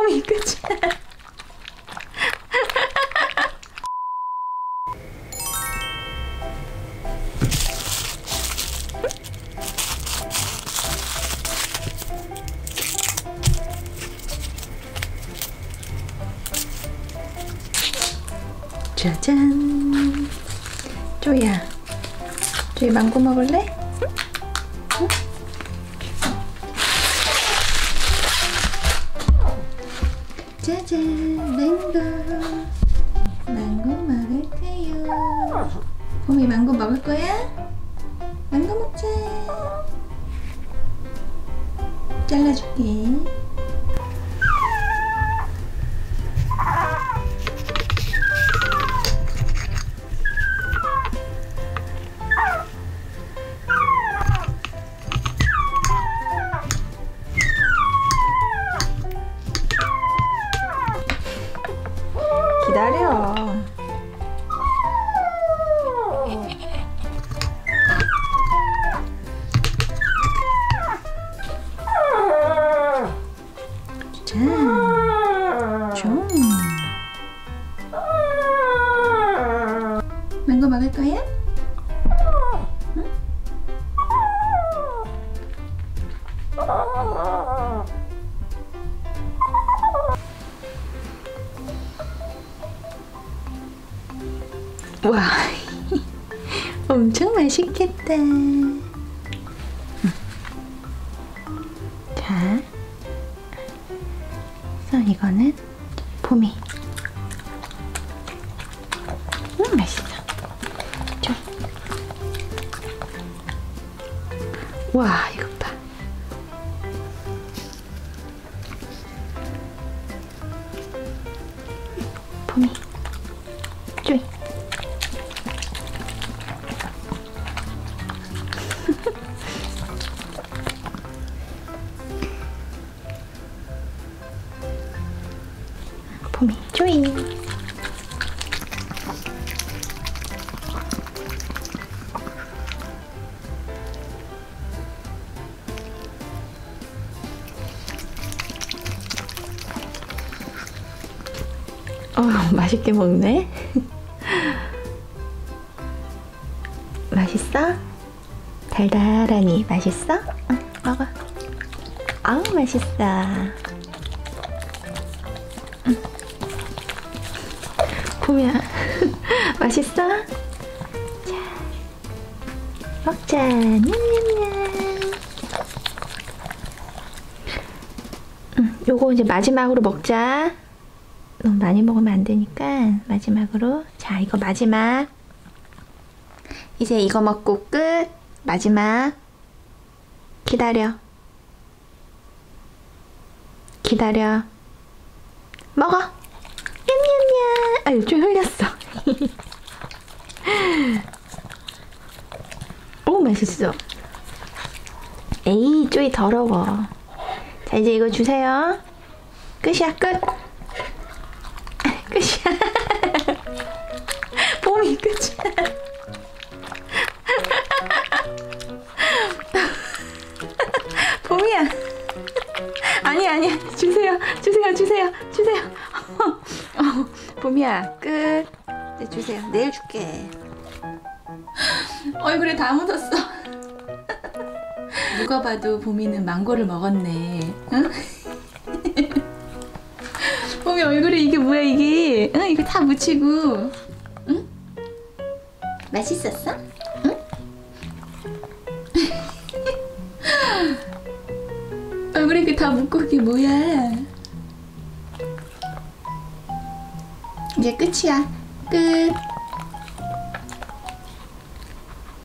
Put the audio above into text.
봄이 끝이야. 짜잔. 쪼이야, 쪼이 망고 먹을래? 응? 짜잔, 망고 먹을게요. 봄이 망고 먹을 거야? 망고 먹자. 잘라줄게. 기다려. 자, 좀. 망고 먹을 거야? 응? 와, 엄청 맛있겠다. 자, 그래서 이거는 봄이. 맛있어. 좀. 와, 이거 봐. 봄이. 쪼이. 봄이, 쪼이. 맛있게 먹네. 맛있어? 달달하니 맛있어? 응, 먹어. 아우, 맛있어. 응. 봄이야. 맛있어? 자, 먹자. 냠냠냠. 요거 이제 마지막으로 먹자. 너무 많이 먹으면 안 되니까 마지막으로. 자, 이거 마지막. 이제 이거 먹고 끝. 마지막. 기다려. 기다려. 먹어. 냠냠냠. 아유, 좀 흘렸어. 오, 맛있어. 에이, 쪼이 더러워. 자, 이제 이거 주세요. 끝이야, 끝. 끝이야. 봄이 끝이야. 봄이야. 아니야. 주세요. 봄이야, 끝. 네, 주세요. 내일 줄게. 얼굴에 다 묻었어. 누가 봐도 봄이는 망고를 먹었네. 응? 봄이 얼굴에 이게 뭐야, 이게? 응? 이거 다 묻히고. 응? 맛있었어? 응? 얼굴에 이게 다 묻고 이게 뭐야? 이제 끝이야. 끝.